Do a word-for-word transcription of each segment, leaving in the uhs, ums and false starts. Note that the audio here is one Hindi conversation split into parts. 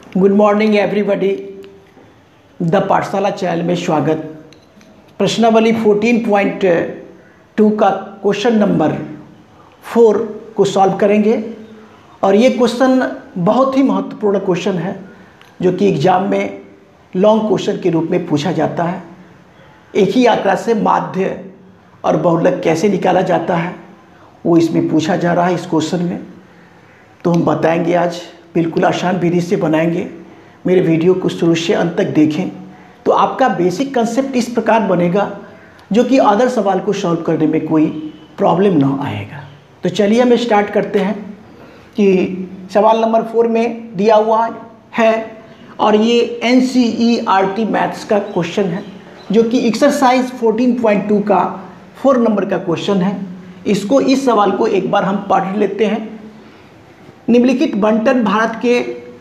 Good morning everybody. The Pathshala channel में स्वागत। प्रश्नावली चौदह पॉइंट टू का क्वेश्चन नंबर फोर को सॉल्व करेंगे और ये क्वेश्चन बहुत ही महत्वपूर्ण क्वेश्चन है जो कि एग्ज़ाम में लॉन्ग क्वेश्चन के रूप में पूछा जाता है। एक ही आंकड़ा से माध्य और बहुलक कैसे निकाला जाता है वो इसमें पूछा जा रहा है इस क्वेश्चन में। तो हम बताएंगे आज, बिल्कुल आसान विधि से बनाएंगे। मेरे वीडियो को शुरू से अंत तक देखें तो आपका बेसिक कंसेप्ट इस प्रकार बनेगा जो कि अदर सवाल को सॉल्व करने में कोई प्रॉब्लम ना आएगा। तो चलिए हम स्टार्ट करते हैं कि सवाल नंबर फोर में दिया हुआ है और ये N C E R T maths का क्वेश्चन है जो कि एक्सरसाइज चौदह पॉइंट टू का फोर नंबर का क्वेश्चन है। इसको इस सवाल को एक बार हम पढ़ लेते हैं। निम्नलिखित बंटन भारत के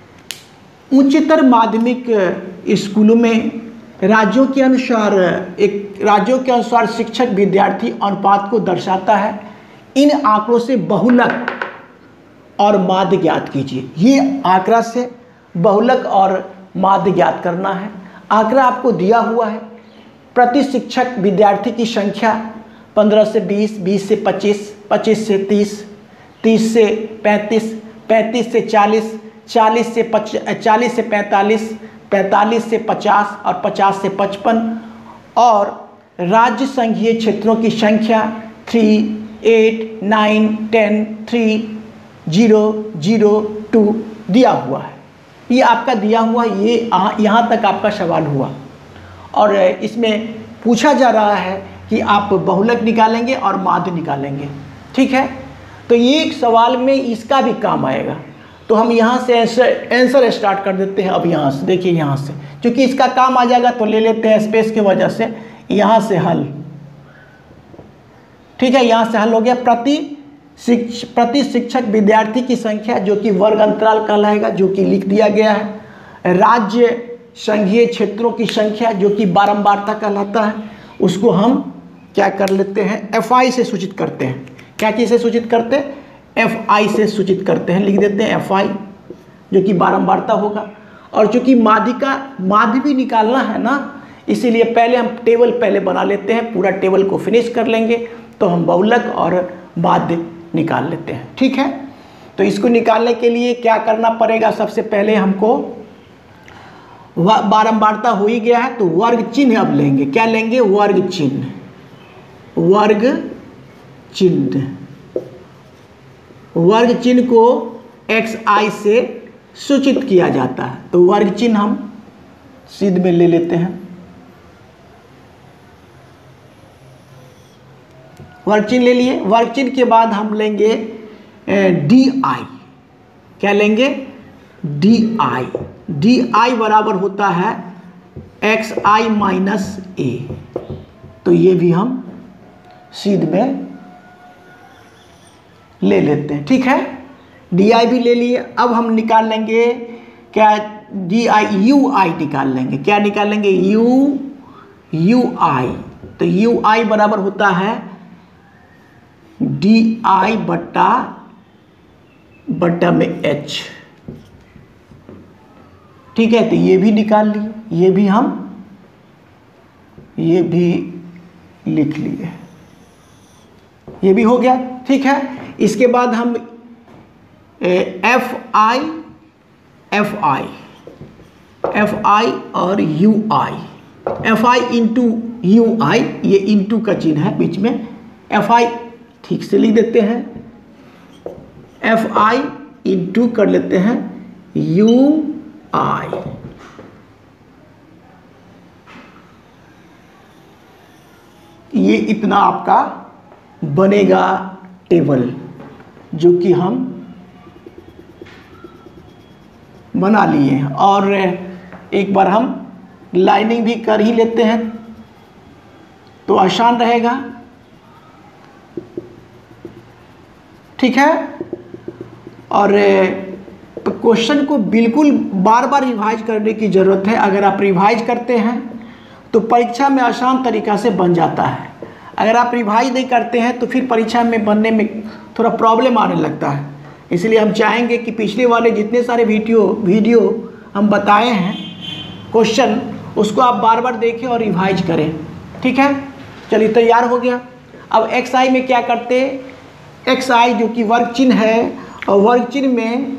उच्चतर माध्यमिक स्कूलों में राज्यों के अनुसार एक राज्यों के अनुसार शिक्षक विद्यार्थी अनुपात को दर्शाता है। इन आंकड़ों से बहुलक और माध्य ज्ञात कीजिए। ये आंकड़ा से बहुलक और माध्य ज्ञात करना है। आंकड़ा आपको दिया हुआ है। प्रति शिक्षक विद्यार्थी की संख्या पंद्रह से बीस, बीस से पच्चीस, पच्चीस से तीस, तीस से पैंतीस, पैंतीस से चालीस, चालीस से पच चालीस से पैंतालीस, पैंतालीस से पचास और पचास से पचपन और राज्य संघीय क्षेत्रों की संख्या three, eight, nine, ten, three, zero, zero, two दिया हुआ है। ये आपका दिया हुआ, ये यहाँ तक आपका सवाल हुआ और इसमें पूछा जा रहा है कि आप बहुलक निकालेंगे और माध्य निकालेंगे। ठीक है, तो ये एक सवाल में इसका भी काम आएगा। तो हम यहाँ से आंसर आंसर स्टार्ट कर देते हैं। अब यहाँ से देखिए, यहाँ से क्योंकि इसका काम आ जाएगा तो ले लेते हैं स्पेस की वजह से। यहाँ से हल, ठीक है, यहाँ से हल हो गया। प्रति शिक्ष प्रति शिक्षक विद्यार्थी की संख्या जो कि वर्ग अंतराल कहलाएगा, जो कि लिख दिया गया है। राज्य संघीय क्षेत्रों की संख्या जो कि बारंबारता कहलाता है, उसको हम क्या कर लेते हैं, एफ आई से सूचित करते हैं। क्या चीज़ से सूचित करते हैं? एफ आई से सूचित करते हैं। लिख देते हैं एफ आई जो कि बारंबारता होगा। और चूंकि माध्य का माध्य भी निकालना है ना, इसीलिए पहले हम टेबल पहले बना लेते हैं। पूरा टेबल को फिनिश कर लेंगे तो हम बहुलक और माध्य निकाल लेते हैं। ठीक है, तो इसको निकालने के लिए क्या करना पड़ेगा? सबसे पहले हमको बारंबारता हो ही गया है तो वर्ग चिन्ह अब लेंगे। क्या लेंगे? वर्ग चिन्ह। वर्ग चिन्ह वर्ग चिन्ह को एक्स आई से सूचित किया जाता है। तो वर्ग चिन्ह हम सीध में ले लेते हैं। वर्ग चिन्ह ले लिए। वर्ग चिन्ह के बाद हम लेंगे डी आई। क्या लेंगे? D I. डी आई बराबर होता है एक्स आई माइनस ए। तो ये भी हम सीध में ले लेते हैं। ठीक है, डी आई भी ले लिए। अब हम निकाल लेंगे क्या? डी आई यू आई निकाल लेंगे। क्या निकाल लेंगे? U U I. तो यू आई बराबर होता है डी आई बट्टा बट्टा में एच। ठीक है, तो ये भी निकाल लिए। ये भी हम ये भी लिख लिए। ये भी हो गया। ठीक है, इसके बाद हम F I F I F I और U I. F I into U I, ये इंटू का चिन्ह है बीच में। एफ आई ठीक से लिख देते हैं। एफ आई इंटू कर लेते हैं यू आई। ये इतना आपका बनेगा टेबल जो कि हम बना लिए हैं। और एक बार हम लाइनिंग भी कर ही लेते हैं तो आसान रहेगा। ठीक है, और क्वेश्चन को बिल्कुल बार बार रिवाइज करने की ज़रूरत है। अगर आप रिवाइज करते हैं तो परीक्षा में आसान तरीक़ा से बन जाता है। अगर आप रिवाइज नहीं करते हैं तो फिर परीक्षा में बनने में थोड़ा प्रॉब्लम आने लगता है। इसलिए हम चाहेंगे कि पिछले वाले जितने सारे वीडियो वीडियो हम बताए हैं क्वेश्चन, उसको आप बार बार देखें और रिवाइज करें, ठीक है। चलिए तैयार हो गया। अब एक्स आई में क्या करते, एक्स आई जो कि वर्ग चिन्ह है, और वर्ग चिन्ह में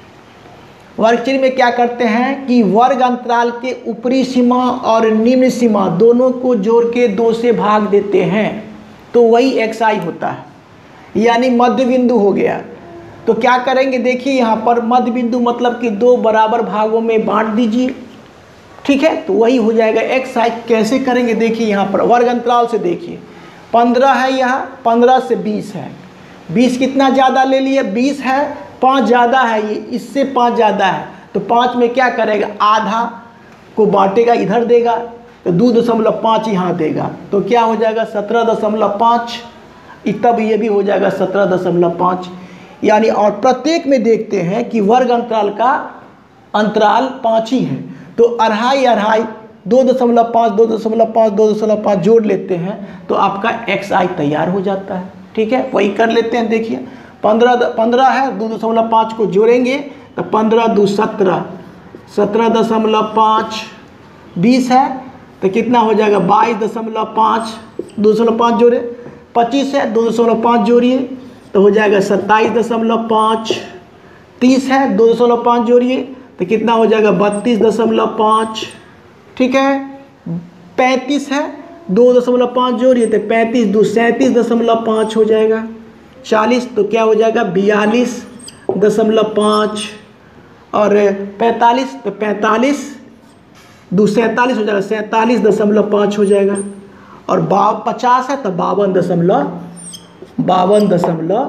वर्ग चिन्ह में क्या करते हैं कि वर्ग अंतराल के ऊपरी सीमा और निम्न सीमा दोनों को जोड़ के दो से भाग देते हैं, तो वही एक्स आई होता है, यानी मध्य बिंदु हो गया। तो क्या करेंगे, देखिए यहाँ पर मध्य बिंदु मतलब कि दो बराबर भागों में बांट दीजिए, ठीक है, तो वही हो जाएगा एक्स आई। कैसे करेंगे, देखिए यहाँ पर वर्ग अंतराल से देखिए, पंद्रह है, यहाँ पंद्रह से बीस है, बीस कितना ज़्यादा ले लिए, बीस है, पाँच ज़्यादा है, ये इससे पाँच ज़्यादा है, तो पाँच में क्या करेगा, आधा को बांटेगा, इधर देगा, तो दो दशमलव पाँच यहाँ देगा, तो क्या हो जाएगा सत्रह दशमलव पाँच, तब ये भी हो जाएगा सत्रह दशमलव पाँच, यानी। और प्रत्येक में देखते हैं कि वर्ग अंतराल का अंतराल पाँच ही है, तो अढ़ाई अढ़ाई दो दशमलव पाँच दो दशमलव पाँच दो दशमलव पाँच जोड़ लेते हैं तो आपका एक्स आई तैयार हो जाता है, ठीक है। वही कर लेते हैं, देखिए पंद्रह पंद्रह है, दो दशमलव पाँच को जोड़ेंगे तो पंद्रह दो सत्रह, सत्रह दशमलव पाँच, बीस है तो कितना हो जाएगा बाईस दशमलव पाँच, दो दशमलव पाँच जोड़े, पच्चीस है, दो दशमलव पाँच जोड़िए तो हो जाएगा सत्ताईस दशमलव पाँच, तीस है, दो दशमलव पाँच जोड़िए तो कितना हो जाएगा बत्तीस दशमलव पाँच, ठीक है। पैंतीस है, दो दशमलव पाँच जोड़िए तो पैंतीस दो सैंतीस दशमलव पाँच हो जाएगा। चालीस तो क्या हो जाएगा बयालीस दशमलव पाँच, और पैंतालीस तो पैंतालीस दो सैंतालीस हो जाएगा, सैंतालीस दशमलव पाँच हो जाएगा। और बा पचास है तो बावन दशमलव बावन दशमलव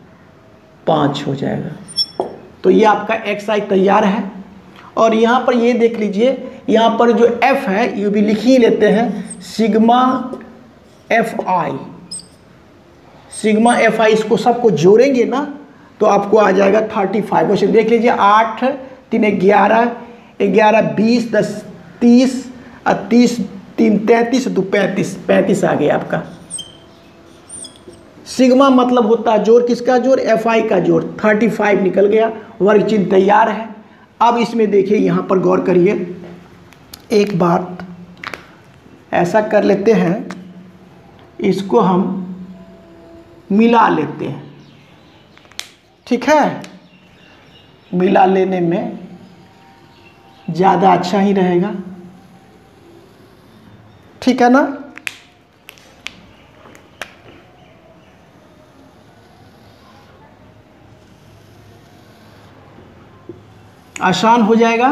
पाँच हो जाएगा। तो ये आपका एक्स आई तैयार है। और यहाँ पर ये देख लीजिए, यहाँ पर जो एफ है ये भी लिख ही लेते हैं, sigma F I, sigma F I, इसको सबको जोड़ेंगे ना तो आपको आ जाएगा थर्टी फाइव। वैसे देख लीजिए, आठ तीन ग्यारह, ग्यारह बीस, दस तीस, और तीस तीन तैंतीस, दो पैंतीस, पैंतीस आ गया आपका। सिग्मा मतलब होता है जोड़, किसका जोड़, एफ आई का जोड़, थर्टी फाइव निकल गया, वर्ग चिन्ह तैयार है। अब इसमें देखिए, यहाँ पर गौर करिए, एक बात ऐसा कर लेते हैं, इसको हम मिला लेते हैं, ठीक है, मिला लेने में ज़्यादा अच्छा ही रहेगा, ठीक है ना। आसान हो जाएगा।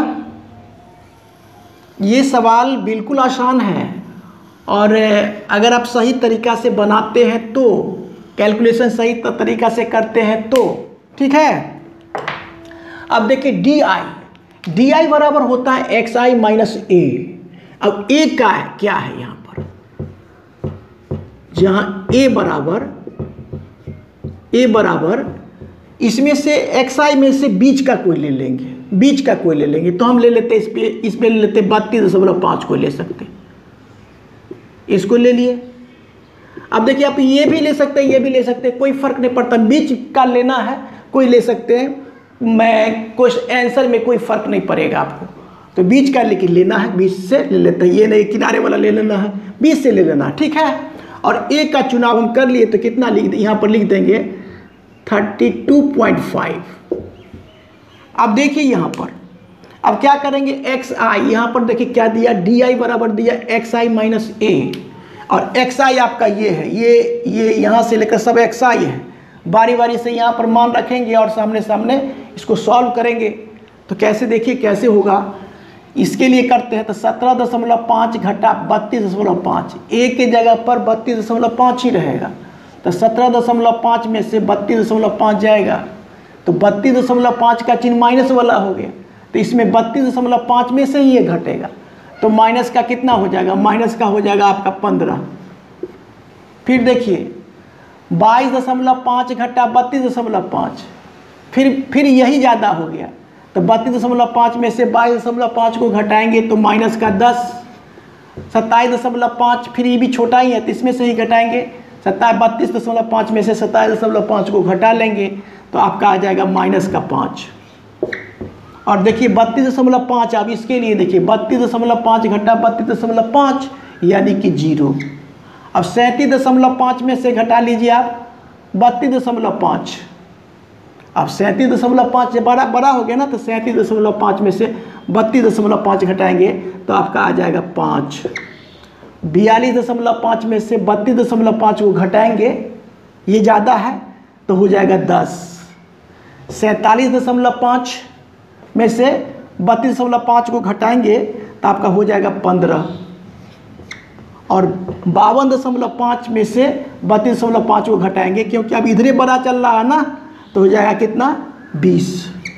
ये सवाल बिल्कुल आसान है, और अगर आप सही तरीक़ा से बनाते हैं तो, कैलकुलेशन सही तरीक़ा से करते हैं तो, ठीक है। अब देखिए डी आई, डी आई बराबर होता है एक्स आई माइनस ए। अब ए का है क्या है यहाँ पर, जहाँ ए बराबर ए बराबर इसमें से एक्स आई में से बीच का कोई ले लेंगे, बीच का कोई ले लेंगे, तो हम ले लेते इस पे इस पे ले लेते बत्तीस दशमलव पाँच को ले सकते, इसको ले लिए। अब देखिए आप ये भी ले सकते हैं, ये भी ले सकते हैं, कोई फ़र्क नहीं पड़ता, बीच का लेना है कोई ले सकते हैं, मैं कुछ आंसर में कोई फ़र्क नहीं पड़ेगा आपको, तो बीच का लेकिन लेना है, बीच से ले लेते हैं, ये नहीं किनारे वाला ले लेना है, बीच से ले लेना है, ठीक है। और ए का चुनाव हम कर लिए तो कितना लिख, यहाँ पर लिख देंगे थर्टी टू पॉइंट फाइव। अब देखिए यहाँ पर, अब क्या करेंगे, एक्स आई, यहाँ पर देखिए क्या दिया, डी आई बराबर दिया एक्स आई माइनस ए, और एक्स आई आपका ये है, ये ये यहाँ से लेकर सब एक्स आई है, बारी बारी से यहाँ पर मान रखेंगे और सामने सामने इसको सॉल्व करेंगे। तो कैसे, देखिए कैसे होगा, इसके लिए करते हैं तो सत्रह दशमलव पाँच घटा बत्तीस दशमलव पाँच, ए के जगह पर बत्तीस दशमलव पाँच ही रहेगा, तो सत्रह दशमलव पाँच में से बत्तीस दशमलव पाँच जाएगा तो बत्तीस दशमलव पाँच का चिन्ह माइनस वाला हो गया, तो इसमें बत्तीस दशमलव पाँच में से ही ये घटेगा, तो माइनस का कितना हो जाएगा, माइनस का हो जाएगा आपका पंद्रह। फिर देखिए बाईस दशमलव पाँच घटा बत्तीस दशमलव पाँच, फिर फिर यही ज़्यादा हो गया, तो बत्तीस दशमलव पाँच में से बाईस दशमलव पाँच को घटाएंगे तो माइनस का दस, सत्ताईस दशमलव पाँच, फिर ये भी छोटा ही है तो इसमें से ही घटाएंगे, सत्ताईस बत्तीस दशमलव पाँच में से सत्ताईस दशमलव पाँच को घटा लेंगे तो आपका आ जाएगा माइनस का पाँच। और देखिए बत्तीस दशमलव पाँच, अब इसके लिए देखिए बत्तीस दशमलव पाँच घटा बत्तीस दशमलव पाँच यानी कि जीरो। अब सैंतीस दशमलव पाँच में से घटा लीजिए आप बत्तीस दशमलव पाँच। अब सैंतीस दशमलव पाँच से बड़ा बड़ा हो गया ना, तो सैंतीस दशमलव पाँच में से बत्तीस दशमलव पाँच घटाएंगे तो आपका आ जाएगा पाँच। बयालीस दशमलव पाँच में से बत्तीस दशमलव पाँच को घटाएंगे, ये ज़्यादा है तो हो जाएगा दस। सैंतालीस दशमलव पाँच में से बत्तीस दशमलव पाँच को घटाएंगे तो आपका हो जाएगा पंद्रह। और बावन दशमलव पाँच में से बत्तीस दशमलव पाँच को घटाएंगे, क्योंकि अब इधरे बड़ा चल रहा है ना, तो हो जाएगा कितना, बीस।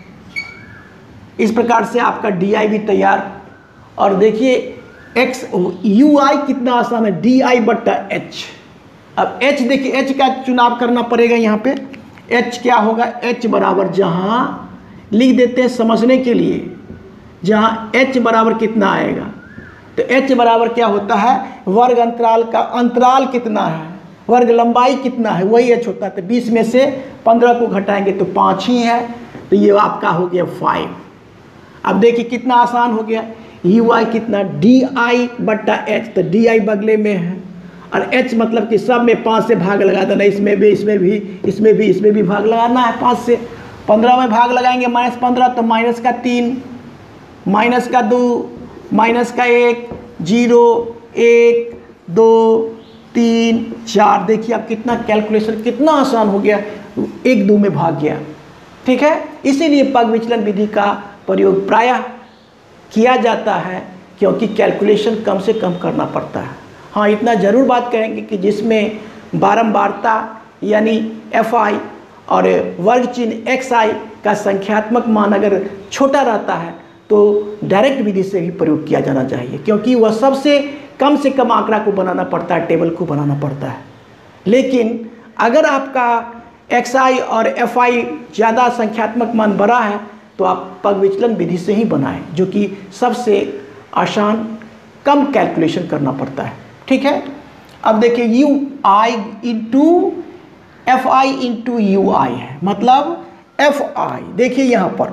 इस प्रकार से आपका डी आई भी तैयार। और देखिए एक्स यू आई कितना आसान है, डी आई बट्टा एच। अब एच देखिए, एच का चुनाव करना पड़ेगा यहाँ पे। एच क्या होगा, एच बराबर जहाँ लिख देते हैं समझने के लिए, जहाँ एच बराबर कितना आएगा, तो एच बराबर क्या होता है, वर्ग अंतराल का अंतराल कितना है, वर्ग लंबाई कितना है, वही एच होता है। तो बीस में से पंद्रह को घटाएंगे तो पाँच ही है, तो ये आपका हो गया फाइव। अब देखिए कितना आसान हो गया, यू आई कितना, डी आई बट्टा एच, तो डी आई बगले में है और एच मतलब कि सब में पाँच से भाग लगा देना, इसमें भी इसमें भी इसमें भी इसमें भी भाग लगाना है पाँच से। पंद्रह में भाग लगाएंगे माइनस पंद्रह, तो माइनस का तीन, माइनस का दो, माइनस का एक, जीरो, एक, दो, तीन, चार। देखिए अब कितना कैलकुलेशन कितना आसान हो गया, एक दो में भाग गया। ठीक है, इसीलिए पग विचलन विधि का प्रयोग प्रायः किया जाता है, क्योंकि कैलकुलेशन कम से कम करना पड़ता है। हाँ, इतना ज़रूर बात कहेंगे कि जिसमें बारंबारता यानी एफ आई और वर्ग चिन्ह एक्स आई का संख्यात्मक मान अगर छोटा रहता है तो डायरेक्ट विधि से भी प्रयोग किया जाना चाहिए, क्योंकि वह सबसे कम से कम आंकड़ा को बनाना पड़ता है, टेबल को बनाना पड़ता है। लेकिन अगर आपका एक्स आई और एफ आई ज़्यादा संख्यात्मक मान बड़ा है तो आप पग विचलन विधि से ही बनाएं, जो कि सबसे आसान, कम कैलकुलेशन करना पड़ता है। ठीक है, अब देखिए U I into F I into U I है, मतलब एफ आई। देखिए यहाँ पर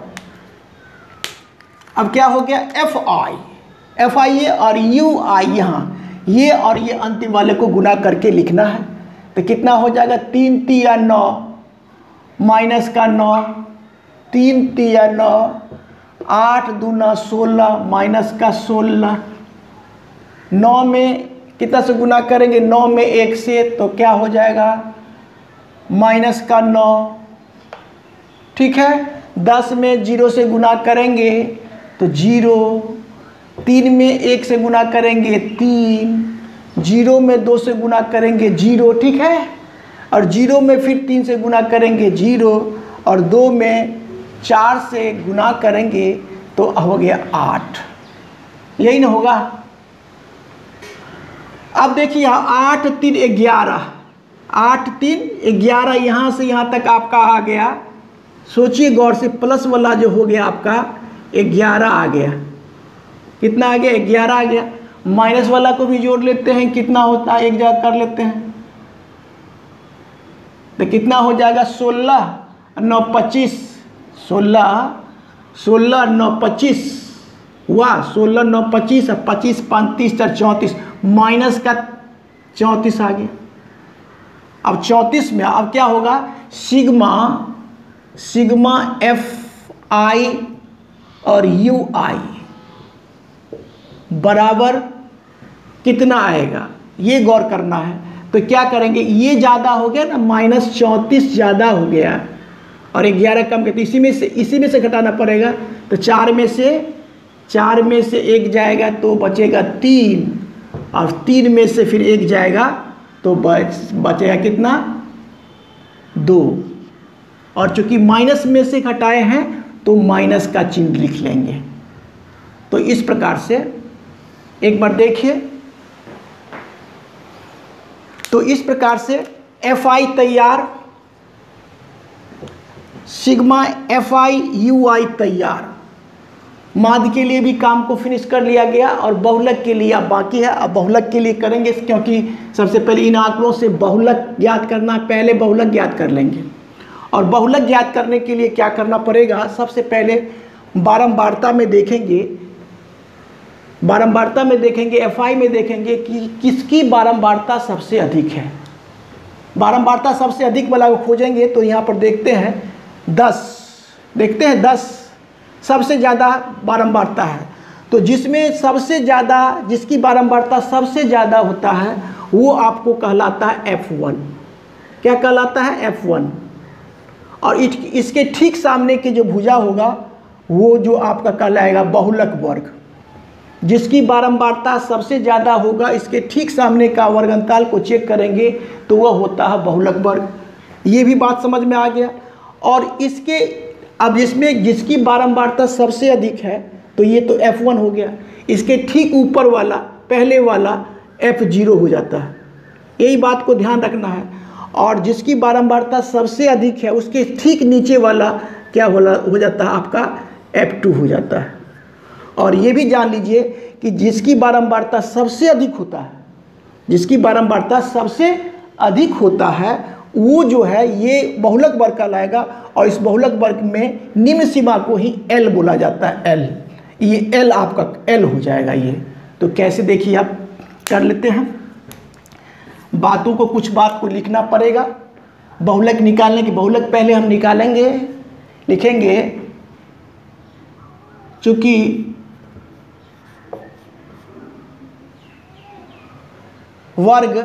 अब क्या हो गया, एफ आई, एफ आई ये और यू आई यहाँ, ये और ये अंतिम वाले को गुना करके लिखना है। तो कितना हो जाएगा, तीन तिया नौ, माइनस का नौ, तीन तिया नौ, आठ दूना सोलह, माइनस का सोलह, नौ में कितना से गुना करेंगे, नौ में एक से, तो क्या हो जाएगा, माइनस का नौ। ठीक है, दस में जीरो से गुना करेंगे तो जीरो, तीन में एक से गुना करेंगे तीन, जीरो में दो से गुना करेंगे जीरो। ठीक है, और जीरो में फिर तीन से गुना करेंगे जीरो, और दो में चार से गुना करेंगे तो हो गया आठ। यही ना होगा। अब देखिए यहाँ आठ तीन ग्यारह, आठ तीन ग्यारह, यहाँ से यहाँ तक आपका आ गया। सोचिए गौर से, प्लस वाला जो हो गया आपका ग्यारह आ गया, कितना आ गया, ग्यारह आ गया। माइनस वाला को भी जोड़ लेते हैं, कितना होता है, एक जगह कर लेते हैं, तो कितना हो जाएगा, सोलह नौ पच्चीस, सोलह सोलह नौ पच्चीस हुआ, सोलह नौ पच्चीस, पच्चीस पाँच तीस चार चौंतीस, माइनस का चौंतीस आ गया। अब चौंतीस में अब क्या होगा, सिग्मा सिग्मा एफ आई और यू आई बराबर कितना आएगा, ये गौर करना है। तो क्या करेंगे, ये ज़्यादा हो गया ना, माइनस चौंतीस ज़्यादा हो गया और ग्यारह कम करते, इसी में से इसी में से घटाना पड़ेगा। तो चार में से चार में से एक जाएगा तो बचेगा तीन, और तीन में से फिर एक जाएगा तो बच बचेगा कितना, दो। और चूंकि माइनस में से घटाए हैं तो माइनस का चिन्ह लिख लेंगे। तो इस प्रकार से एक बार देखिए, तो इस प्रकार से एफ आई तैयार, sigma F I U I तैयार। माध्य के लिए भी काम को फिनिश कर लिया गया और बहुलक के लिए अब बाकी है। अब बहुलक के लिए करेंगे, क्योंकि सबसे पहले इन आंकड़ों से बहुलक ज्ञात करना, पहले बहुलक ज्ञात कर लेंगे। और बहुलक ज्ञात करने के लिए क्या करना पड़ेगा, सबसे पहले बारंबारता में देखेंगे बारंबारता में देखेंगे एफ आई में देखेंगे कि किसकी बारंबारता सबसे अधिक है। बारंबारता सबसे अधिक वाला को खोजेंगे तो यहाँ पर देखते हैं दस, देखते हैं दस सबसे ज़्यादा बारंबारता है। तो जिसमें सबसे ज़्यादा जिसकी बारंबारता सबसे ज़्यादा होता है वो आपको कहलाता है एफ वन। क्या कहलाता है? F one. और इसके ठीक सामने की जो भुजा होगा वो जो आपका कहलाएगा बहुलक वर्ग। जिसकी बारंबारता सबसे ज़्यादा होगा इसके ठीक सामने का वर्गंताल को चेक करेंगे तो वह होता है बहुलक वर्ग। ये भी बात समझ में आ गया। और इसके अब इसमें जिसकी बारंबारता सबसे अधिक है तो ये तो एफ वन हो गया। इसके ठीक ऊपर वाला पहले वाला एफ ज़ीरो हो जाता है। यही बात को ध्यान रखना है। और जिसकी बारंबारता सबसे अधिक है उसके ठीक नीचे वाला क्या हो जाता है? आपका एफ टू हो जाता है। और ये भी जान लीजिए कि जिसकी बारंबारता सबसे अधिक होता है जिसकी बारंबारता सबसे अधिक होता है वो जो है ये बहुलक वर्ग कहलाएगा। और इस बहुलक वर्ग में निम्न सीमा को ही एल बोला जाता है। एल, ये एल आपका एल हो जाएगा। ये तो कैसे देखिए आप कर लेते हैं। बातों को कुछ बात को लिखना पड़ेगा। बहुलक निकालने की बहुलक पहले हम निकालेंगे, लिखेंगे चूँकि वर्ग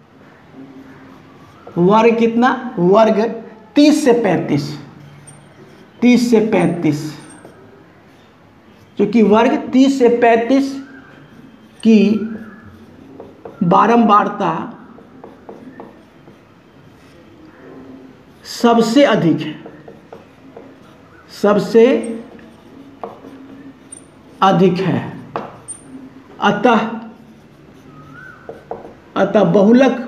वर्ग कितना? वर्ग तीस से पैंतीस तीस से पैंतीस क्योंकि वर्ग तीस से पैंतीस की बारंबारता सबसे अधिक है सबसे अधिक है अतः अतः बहुलक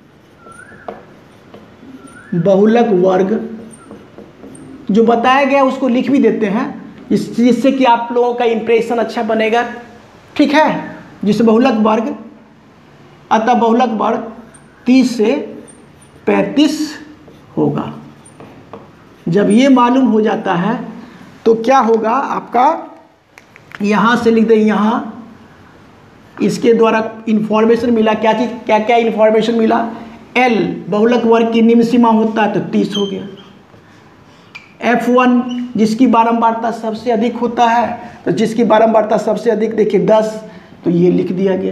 बहुलक वर्ग जो बताया गया उसको लिख भी देते हैं जिससे कि आप लोगों का इंप्रेशन अच्छा बनेगा। ठीक है, जिस बहुलक वर्ग अतः बहुलक वर्ग तीस से पैंतीस होगा। जब ये मालूम हो जाता है तो क्या होगा आपका? यहाँ से लिख दें, यहाँ इसके द्वारा इंफॉर्मेशन मिला। क्या चीज़ क्या क्या इंफॉर्मेशन मिला? एल बहुलक वर्ग की निम्न सीमा होता है तो तीस हो गया। एफ वन जिसकी बारंबारता सबसे अधिक होता है तो जिसकी बारंबारता सबसे अधिक देखिए दस, तो ये लिख दिया गया।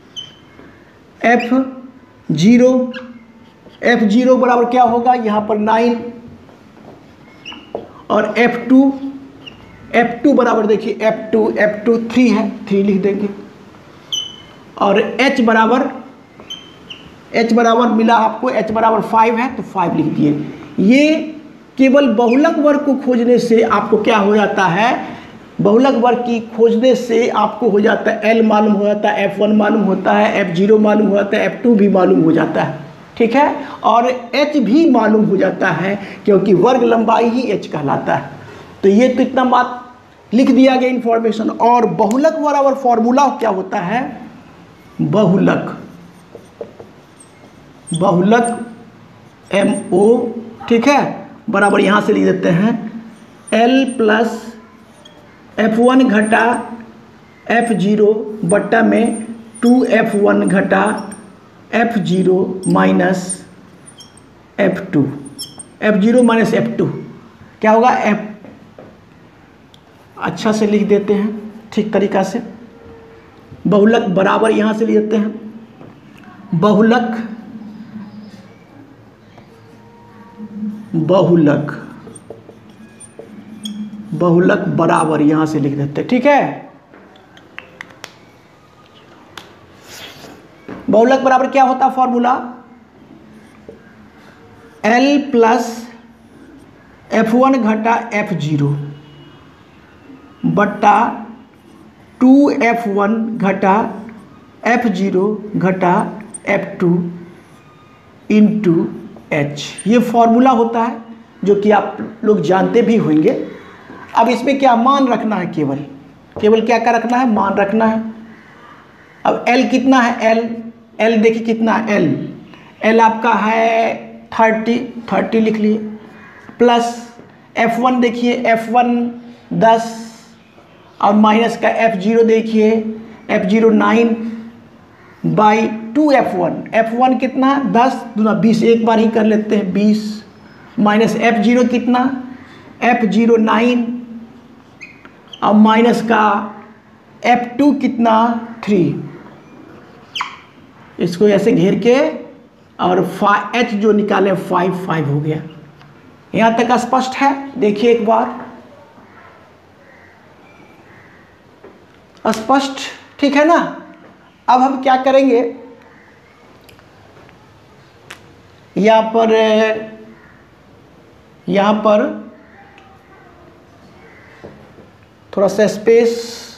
एफ जीरो एफ जीरो बराबर क्या होगा? यहाँ पर नाइन। और एफ टू एफ टू बराबर देखिए F two F two three है, थ्री लिख देंगे। और h बराबर h बराबर मिला आपको, h बराबर फाइव है तो फाइव लिख दिए। ये केवल बहुलक वर्ग को खोजने से आपको क्या हो जाता है? बहुलक वर्ग की खोजने से आपको हो जाता है l मालूम हो जाता है, एफ वन मालूम होता है, एफ ज़ीरो मालूम हो जाता है, एफ टू भी मालूम हो जाता है। ठीक है, और h भी मालूम हो जाता है क्योंकि वर्ग लंबाई ही h कहलाता है। तो ये तो इतना बात लिख दिया गया इंफॉर्मेशन। और बहुलक बराबर फॉर्मूला क्या होता है? बहुलक बहुलक एम ओ, ठीक है, बराबर यहाँ से लिख देते हैं एल प्लस एफ वन घटा एफ जीरो बट्टा में टू एफ वन घटा F zero minus F two F zero minus F two क्या होगा? एफ अच्छा से लिख देते हैं ठीक तरीका से। बहुलक बराबर यहाँ से लिख देते हैं बहुलक बहुलक बहुलक बराबर यहाँ से लिख देते हैं। ठीक है, बहुलक बराबर क्या होता है formula? L plus F one घटा एफ जीरो बट्टा टू एफ वन घटा एफ जीरो घटा एफ टू इंटू एच। ये फॉर्मूला होता है जो कि आप लोग जानते भी होंगे। अब इसमें क्या मान रखना है? केवल केवल क्या क्या रखना है? मान रखना है। अब L कितना है? L L देखिए कितना है? L L आपका है थर्टी, थर्टी लिख लिए। प्लस एफ वन देखिए एफ वन दस और माइनस का एफ जीरो देखिए, F zero nine by two F one. F one कितना, दस दूना बीस, एक बार ही कर लेते हैं, बीस माइनस एफ जीरो कितना, एफ जीरो नाइन और माइनस का एफ टू कितना, थ्री। इसको ऐसे घेर के और फाइव एच जो निकाले फाइव फाइव हो गया। यहाँ तक स्पष्ट है? देखिए एक बार, स्पष्ट, ठीक है ना। अब हम क्या करेंगे, यहाँ पर यहाँ पर थोड़ा सा स्पेस,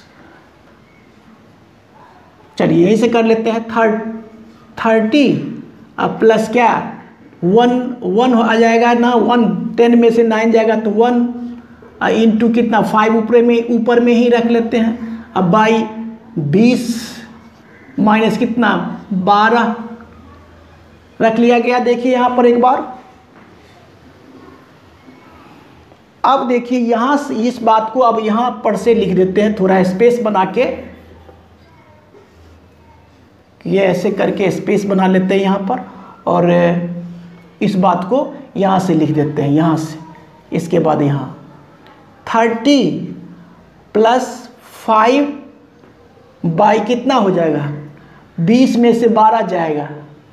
चलिए यहीं से कर लेते हैं। थर्ड थर्टी अब प्लस क्या, वन वन आ जाएगा ना, वन टेन में से नाइन जाएगा तो वन इंटू कितना, फाइव ऊपर में ऊपर में ही रख लेते हैं। अब बाई बीस माइनस कितना, बारह रख लिया गया। देखिए यहाँ पर एक बार, अब देखिए यहाँ से इस बात को अब यहाँ पर से लिख देते हैं, थोड़ा स्पेस बना के, ये ऐसे करके स्पेस बना लेते हैं यहाँ पर, और इस बात को यहाँ से लिख देते हैं, यहाँ से। इसके बाद यहाँ थर्टी प्लस फाइव बाई कितना हो जाएगा, बीस में से बारह जाएगा,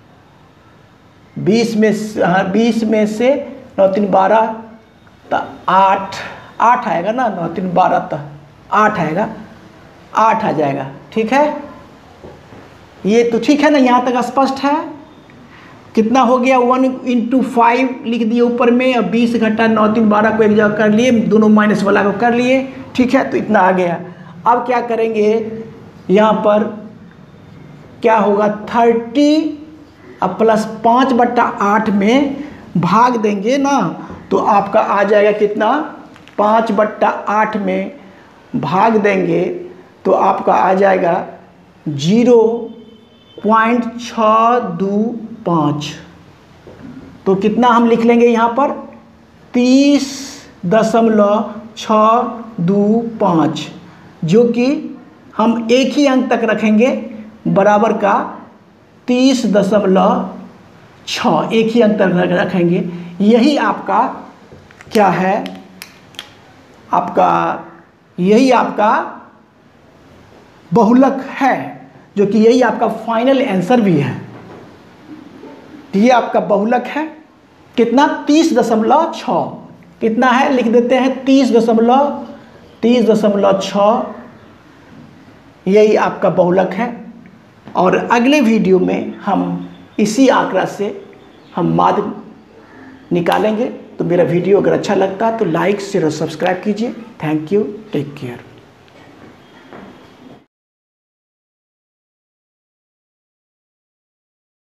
बीस में से हाँ बीस में से नौ तीन बारह तो आठ, आठ आएगा ना, नौ तीन बारह तो आठ आएगा, आठ आ जाएगा। ठीक है, ये तो ठीक है ना, यहाँ तक स्पष्ट है। कितना हो गया, वन इंटू फाइव लिख दिए ऊपर में, और बीस घटा नौ तीन बारह को एक जगह कर लिए, दोनों माइनस वाला को कर लिए। ठीक है, तो इतना आ गया। अब क्या करेंगे, यहाँ पर क्या होगा, थर्टी अब प्लस पाँच बट्टा आठ में भाग देंगे ना, तो आपका आ जाएगा कितना, पाँच बट्टा आठ में भाग देंगे तो आपका आ जाएगा जीरो पॉइंट छः दो पाँच। तो कितना हम लिख लेंगे यहाँ पर, तीस दशमलव छः दो पाँच, जो कि हम एक ही अंक तक रखेंगे, बराबर का तीस दशमलव छः, एक ही अंक तक रखेंगे। यही आपका क्या है, आपका यही आपका बहुलक है, जो कि यही आपका फाइनल आंसर भी है। ये आपका बहुलक है, कितना, तीस दशमलव छः, कितना है लिख देते हैं, तीस दशमलव तीस दशमलव छः, यही आपका बहुलक है। और अगले वीडियो में हम इसी आंकड़ा से हम माध्य निकालेंगे। तो मेरा वीडियो अगर अच्छा लगता है तो लाइक शेयर और सब्सक्राइब कीजिए। Thank you, take care.